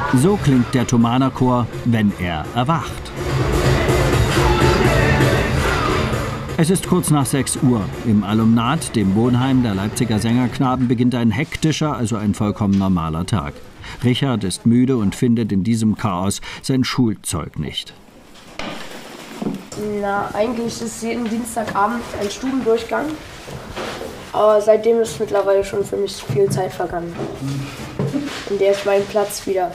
So klingt der Thomaner Chor, wenn er erwacht. Es ist kurz nach 6 Uhr. Im Alumnat, dem Wohnheim der Leipziger Sängerknaben, beginnt ein hektischer, also ein vollkommen normaler Tag. Richard ist müde und findet in diesem Chaos sein Schulzeug nicht. Na, eigentlich ist jeden Dienstagabend ein Stubendurchgang. Aber seitdem ist mittlerweile schon für mich viel Zeit vergangen, in der ich meinen Platz wieder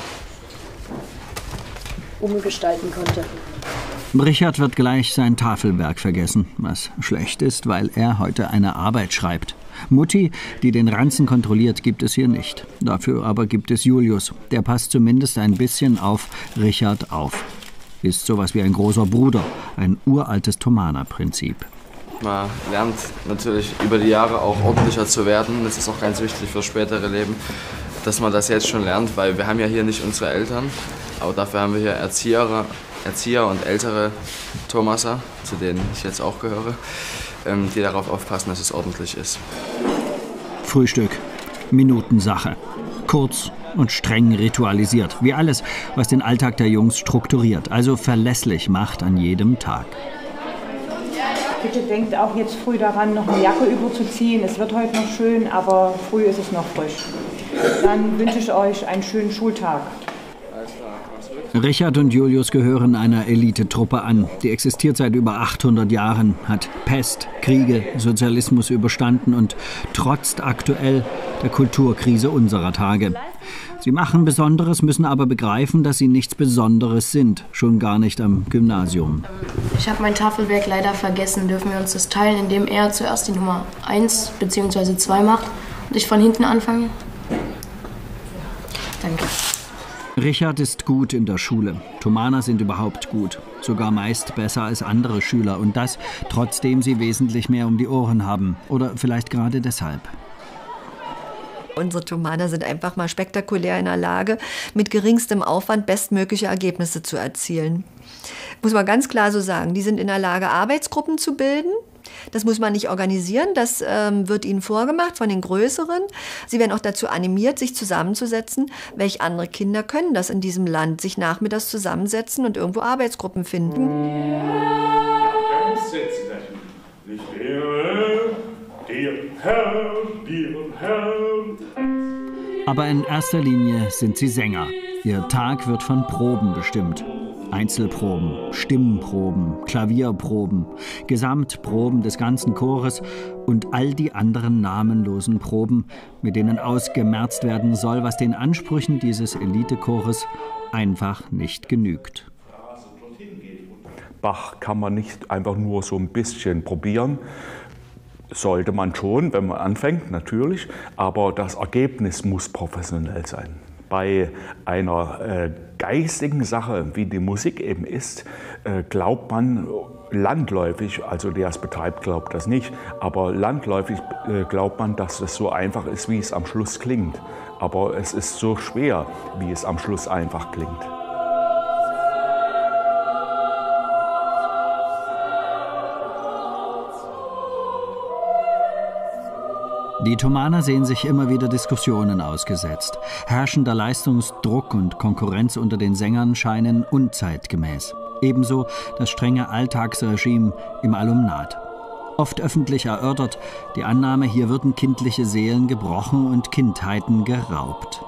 umgestalten konnte. Richard wird gleich sein Tafelwerk vergessen, was schlecht ist, weil er heute eine Arbeit schreibt. Mutti, die den Ranzen kontrolliert, gibt es hier nicht. Dafür aber gibt es Julius. Der passt zumindest ein bisschen auf Richard auf. Ist sowas wie ein großer Bruder, ein uraltes Thomaner-Prinzip. Man lernt natürlich über die Jahre auch ordentlicher zu werden. Das ist auch ganz wichtig fürs spätere Leben, dass man das jetzt schon lernt, weil wir haben ja hier nicht unsere Eltern, aber dafür haben wir hier Erzieher und ältere Thomaser, zu denen ich jetzt auch gehöre, die darauf aufpassen, dass es ordentlich ist. Frühstück, Minutensache. Kurz und streng ritualisiert, wie alles, was den Alltag der Jungs strukturiert, also verlässlich macht an jedem Tag. Bitte denkt auch jetzt früh daran, noch eine Jacke überzuziehen. Es wird heute noch schön, aber früh ist es noch frisch. Dann wünsche ich euch einen schönen Schultag. Richard und Julius gehören einer Elitetruppe an. Die existiert seit über 800 Jahren, hat Pest, Kriege, Sozialismus überstanden und trotzt aktuell der Kulturkrise unserer Tage. Sie machen Besonderes, müssen aber begreifen, dass sie nichts Besonderes sind, schon gar nicht am Gymnasium. Ich habe mein Tafelwerk leider vergessen. Dürfen wir uns das teilen, indem er zuerst die Nummer 1 bzw. 2 macht und ich von hinten anfange? Danke. Richard ist gut in der Schule. Thomaner sind überhaupt gut. Sogar meist besser als andere Schüler. Und das, trotzdem sie wesentlich mehr um die Ohren haben. Oder vielleicht gerade deshalb. Unsere Thomaner sind einfach mal spektakulär in der Lage, mit geringstem Aufwand bestmögliche Ergebnisse zu erzielen. Muss man ganz klar so sagen. Die sind in der Lage, Arbeitsgruppen zu bilden. Das muss man nicht organisieren, das wird ihnen vorgemacht von den Größeren. Sie werden auch dazu animiert, sich zusammenzusetzen. Welche andere Kinder können das in diesem Land, sich nachmittags zusammensetzen und irgendwo Arbeitsgruppen finden? Aber in erster Linie sind sie Sänger. Ihr Tag wird von Proben bestimmt. Einzelproben, Stimmproben, Klavierproben, Gesamtproben des ganzen Chores und all die anderen namenlosen Proben, mit denen ausgemerzt werden soll, was den Ansprüchen dieses Elitechores einfach nicht genügt. Bach kann man nicht einfach nur so ein bisschen probieren. Sollte man schon, wenn man anfängt, natürlich, aber das Ergebnis muss professionell sein. Bei einer geistigen Sache, wie die Musik eben ist, glaubt man landläufig, also der es betreibt, glaubt das nicht, aber landläufig glaubt man, dass es so einfach ist, wie es am Schluss klingt. Aber es ist so schwer, wie es am Schluss einfach klingt. Die Thomaner sehen sich immer wieder Diskussionen ausgesetzt. Herrschender Leistungsdruck und Konkurrenz unter den Sängern scheinen unzeitgemäß. Ebenso das strenge Alltagsregime im Alumnat. Oft öffentlich erörtert die Annahme, hier würden kindliche Seelen gebrochen und Kindheiten geraubt.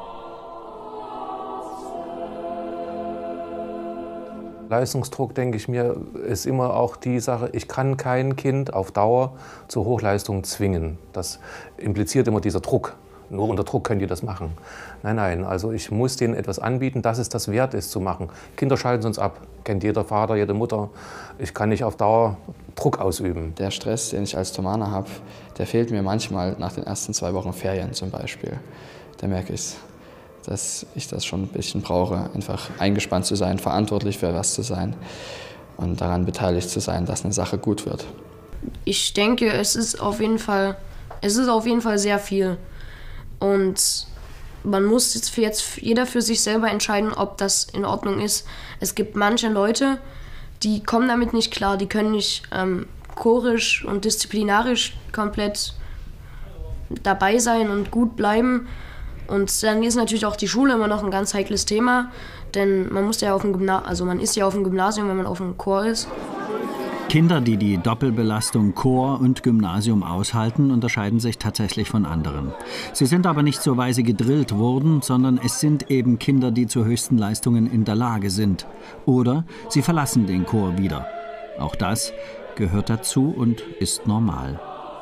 Leistungsdruck, denke ich mir, ist immer auch die Sache, ich kann kein Kind auf Dauer zur Hochleistung zwingen. Das impliziert immer dieser Druck. Nur unter Druck könnt ihr das machen. Nein, nein, also ich muss denen etwas anbieten, dass es das wert ist zu machen. Kinder schalten uns ab, kennt jeder Vater, jede Mutter. Ich kann nicht auf Dauer Druck ausüben. Der Stress, den ich als Thomaner habe, der fehlt mir manchmal nach den ersten 2 Wochen Ferien zum Beispiel. Da merke ich, dass ich das schon ein bisschen brauche, einfach eingespannt zu sein, verantwortlich für was zu sein und daran beteiligt zu sein, dass eine Sache gut wird. Ich denke, es ist auf jeden Fall sehr viel. Und man muss jetzt jeder für sich selber entscheiden, ob das in Ordnung ist. Es gibt manche Leute, die kommen damit nicht klar, die können nicht chorisch und disziplinarisch komplett dabei sein und gut bleiben. Und dann ist natürlich auch die Schule immer noch ein ganz heikles Thema, denn man ist ja auf dem Gymnasium, wenn man auf dem Chor ist. Kinder, die die Doppelbelastung Chor und Gymnasium aushalten, unterscheiden sich tatsächlich von anderen. Sie sind aber nicht so, weil sie gedrillt wurden, sondern es sind eben Kinder, die zu höchsten Leistungen in der Lage sind. Oder sie verlassen den Chor wieder. Auch das gehört dazu und ist normal.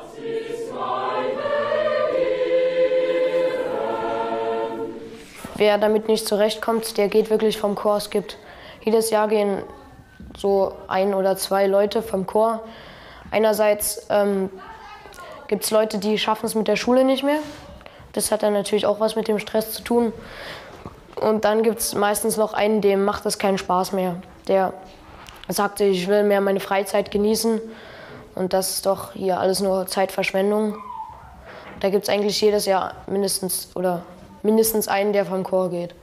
Wer damit nicht zurechtkommt, der geht wirklich vom Chor. Es gibt jedes Jahr gehen so 1 oder 2 Leute vom Chor. Einerseits gibt es Leute, die schaffen es mit der Schule nicht mehr. Das hat dann natürlich auch was mit dem Stress zu tun. Und dann gibt es meistens noch einen, dem macht es keinen Spaß mehr. Der sagt, ich will mehr meine Freizeit genießen. Und das ist doch hier alles nur Zeitverschwendung. Da gibt es eigentlich jedes Jahr mindestens einen, der vom Chor geht.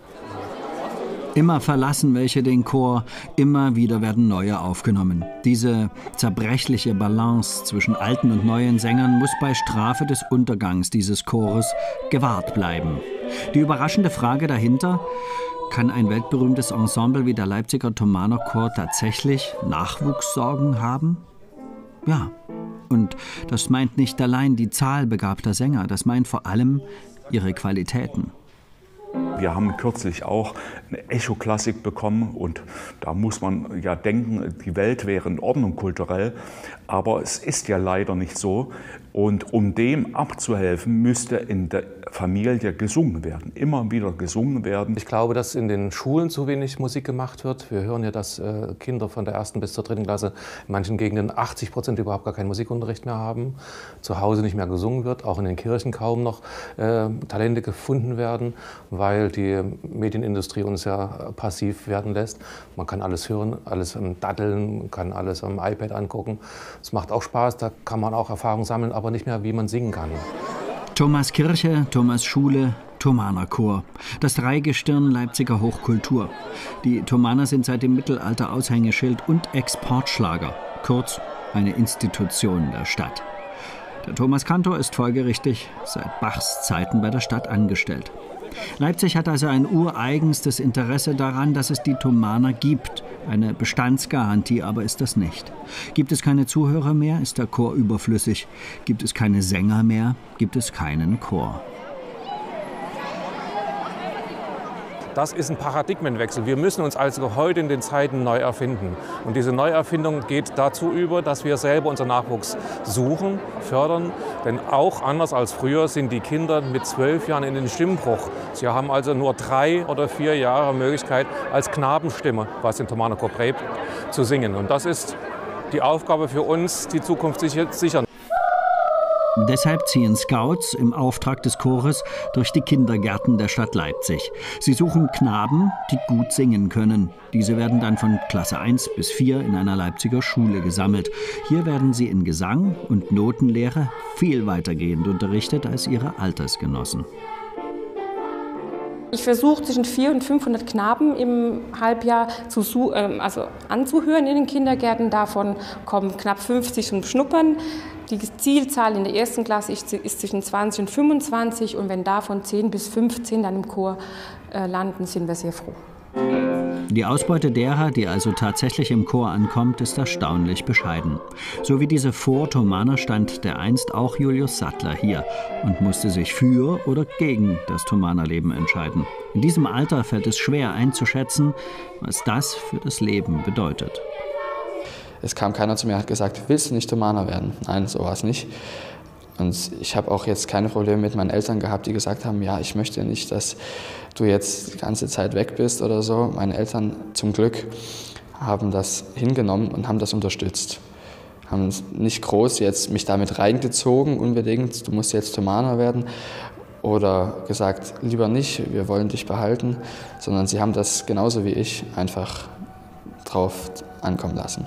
Immer verlassen welche den Chor, immer wieder werden neue aufgenommen. Diese zerbrechliche Balance zwischen alten und neuen Sängern muss bei Strafe des Untergangs dieses Chores gewahrt bleiben. Die überraschende Frage dahinter: Kann ein weltberühmtes Ensemble wie der Leipziger Thomaner Chor tatsächlich Nachwuchssorgen haben? Ja, und das meint nicht allein die Zahl begabter Sänger, das meint vor allem ihre Qualitäten. Wir haben kürzlich auch eine Echo-Klassik bekommen und da muss man ja denken, die Welt wäre in Ordnung kulturell, aber es ist ja leider nicht so. Und um dem abzuhelfen, müsste in der Familie gesungen werden, immer wieder gesungen werden. Ich glaube, dass in den Schulen zu wenig Musik gemacht wird. Wir hören ja, dass Kinder von der 1. bis zur 3. Klasse in manchen Gegenden 80% überhaupt gar keinen Musikunterricht mehr haben, zu Hause nicht mehr gesungen wird, auch in den Kirchen kaum noch Talente gefunden werden, weil die Medienindustrie uns ja passiv werden lässt. Man kann alles hören, alles daddeln, man kann alles am iPad angucken. Es macht auch Spaß, da kann man auch Erfahrung sammeln, aber nicht mehr, wie man singen kann. Thomas Kirche, Thomas Schule, Thomaner Chor. Das Dreigestirn Leipziger Hochkultur. Die Thomaner sind seit dem Mittelalter Aushängeschild und Exportschlager. Kurz, eine Institution der Stadt. Der Thomas Kantor ist folgerichtig seit Bachs Zeiten bei der Stadt angestellt. Leipzig hat also ein ureigenstes Interesse daran, dass es die Thomaner gibt. Eine Bestandsgarantie aber ist das nicht. Gibt es keine Zuhörer mehr, ist der Chor überflüssig. Gibt es keine Sänger mehr, gibt es keinen Chor. Das ist ein Paradigmenwechsel. Wir müssen uns also heute in den Zeiten neu erfinden. Und diese Neuerfindung geht dazu über, dass wir selber unseren Nachwuchs suchen, fördern. Denn auch anders als früher sind die Kinder mit 12 Jahren in den Stimmbruch. Sie haben also nur 3 oder 4 Jahre Möglichkeit, als Knabenstimme, was den Thomaner Chor prägt, zu singen. Und das ist die Aufgabe für uns, die Zukunft sichern. Deshalb ziehen Scouts im Auftrag des Chores durch die Kindergärten der Stadt Leipzig. Sie suchen Knaben, die gut singen können. Diese werden dann von Klasse 1 bis 4 in einer Leipziger Schule gesammelt. Hier werden sie in Gesang und Notenlehre viel weitergehend unterrichtet als ihre Altersgenossen. Ich versuche zwischen 400 und 500 Knaben im Halbjahr anzuhören in den Kindergärten. Davon kommen knapp 50 zum Schnuppern. Die Zielzahl in der 1. Klasse ist zwischen 20 und 25. Und wenn davon 10 bis 15 dann im Chor landen, sind wir sehr froh. Die Ausbeute derer, die also tatsächlich im Chor ankommt, ist erstaunlich bescheiden. So wie diese Vor-Thomaner stand dereinst auch Julius Sattler hier und musste sich für oder gegen das Thomanerleben entscheiden. In diesem Alter fällt es schwer einzuschätzen, was das für das Leben bedeutet. Es kam keiner zu mir und hat gesagt, willst du nicht Thomaner werden? Nein, so war es nicht. Und ich habe auch jetzt keine Probleme mit meinen Eltern gehabt, die gesagt haben, ja, ich möchte nicht, dass du jetzt die ganze Zeit weg bist oder so. Meine Eltern zum Glück haben das hingenommen und haben das unterstützt. Haben nicht groß jetzt mich damit reingezogen unbedingt, du musst jetzt Thomaner werden. Oder gesagt, lieber nicht, wir wollen dich behalten. Sondern sie haben das genauso wie ich einfach drauf ankommen lassen.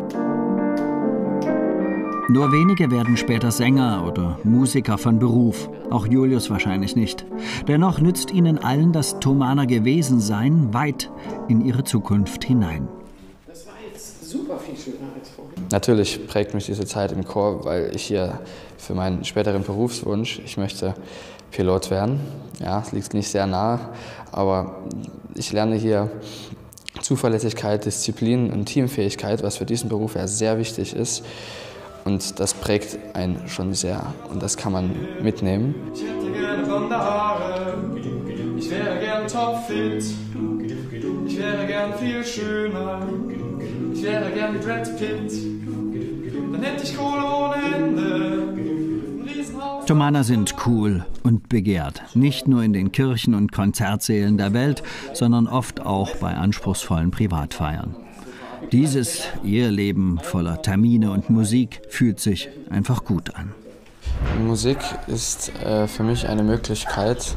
Nur wenige werden später Sänger oder Musiker von Beruf, auch Julius wahrscheinlich nicht. Dennoch nützt ihnen allen das Thomaner Gewesensein weit in ihre Zukunft hinein. Das war jetzt super viel schöner als vorher. Natürlich prägt mich diese Zeit im Chor, weil ich hier für meinen späteren Berufswunsch, ich möchte Pilot werden. Ja, es liegt nicht sehr nah, aber ich lerne hier Zuverlässigkeit, Disziplin und Teamfähigkeit, was für diesen Beruf ja sehr wichtig ist. Und das prägt einen schon sehr und das kann man mitnehmen. Ich hätte gerne blonde Haare, ich wäre gern topfit, ich wäre gern viel schöner, ich wäre gern Brad Pitt, dann hätte ich Kohle ohne Ende. Thomaner sind cool und begehrt, nicht nur in den Kirchen und Konzertsälen der Welt, sondern oft auch bei anspruchsvollen Privatfeiern. Dieses Eheleben voller Termine und Musik fühlt sich einfach gut an. Musik ist für mich eine Möglichkeit,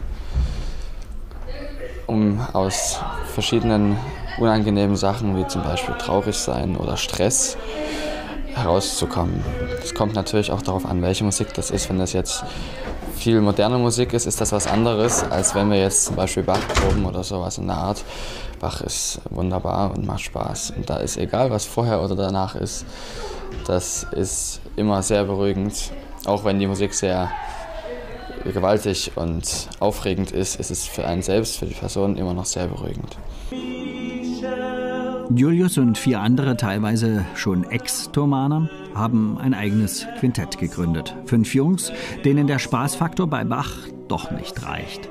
um aus verschiedenen unangenehmen Sachen, wie zum Beispiel traurig sein oder Stress, herauszukommen. Es kommt natürlich auch darauf an, welche Musik das ist. Wenn das jetzt viel moderne Musik ist, ist das was anderes, als wenn wir jetzt zum Beispiel Bach proben oder sowas in der Art. Bach ist wunderbar und macht Spaß. Und da ist egal, was vorher oder danach ist, das ist immer sehr beruhigend. Auch wenn die Musik sehr gewaltig und aufregend ist, ist es für einen selbst, für die Person immer noch sehr beruhigend. Julius und 4 andere, teilweise schon Ex-Thomaner, haben ein eigenes Quintett gegründet. 5 Jungs, denen der Spaßfaktor bei Bach doch nicht reicht.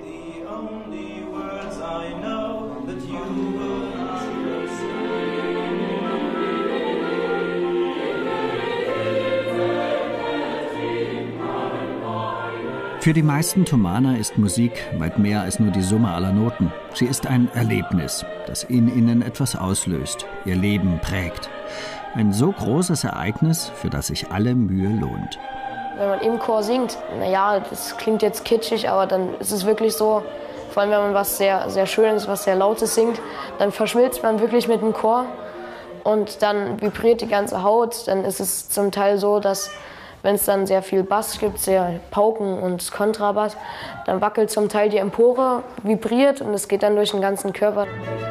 Für die meisten Thomaner ist Musik weit mehr als nur die Summe aller Noten. Sie ist ein Erlebnis, das in ihnen etwas auslöst, ihr Leben prägt. Ein so großes Ereignis, für das sich alle Mühe lohnt. Wenn man im Chor singt, naja, das klingt jetzt kitschig, aber dann ist es wirklich so, vor allem wenn man was sehr, sehr Schönes, was sehr Lautes singt, dann verschmilzt man wirklich mit dem Chor und dann vibriert die ganze Haut. Dann ist es zum Teil so, dass wenn es dann sehr viel Bass gibt, sehr Pauken und Kontrabass, dann wackelt zum Teil die Empore, vibriert und es geht dann durch den ganzen Körper.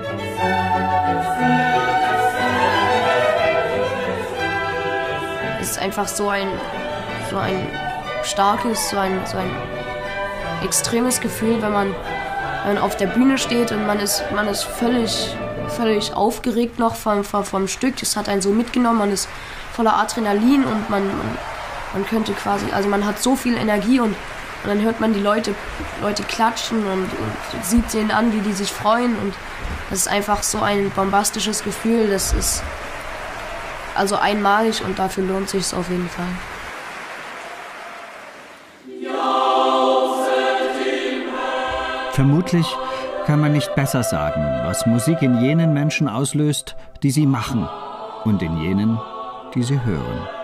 Es ist einfach so ein starkes, so ein extremes Gefühl, wenn man auf der Bühne steht und man ist völlig aufgeregt noch vom Stück. Es hat einen so mitgenommen, man ist voller Adrenalin und man könnte quasi, also man hat so viel Energie und dann hört man die Leute klatschen und sieht denen an, wie die sich freuen und das ist einfach so ein bombastisches Gefühl, das ist also einmalig und dafür lohnt sich es auf jeden Fall. Vermutlich kann man nicht besser sagen, was Musik in jenen Menschen auslöst, die sie machen und in jenen, die sie hören.